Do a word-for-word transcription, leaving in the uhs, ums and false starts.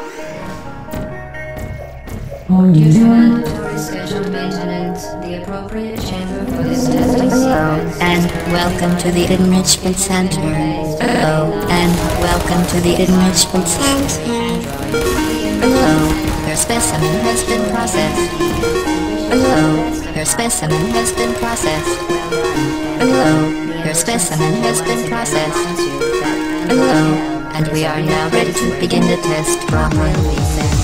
Due to mandatory scheduled maintenance, the appropriate chamber for this testing sequence. And welcome to the Enrichment Center. Hello, and welcome to the Enrichment Center. Hello, your specimen has been processed. Hello, your specimen has been processed. Hello, your specimen has been processed. Hello, and we are now ready to begin the test properly.